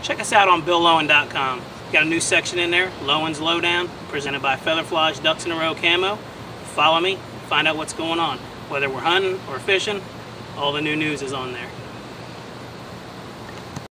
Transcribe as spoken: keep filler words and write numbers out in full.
check us out on Bill Lowen dot com. Got a new section in there, Lowen's Lowdown, presented by Featherflies Ducks in a Row Camo. Follow me, find out what's going on. Whether we're hunting or fishing, all the new news is on there.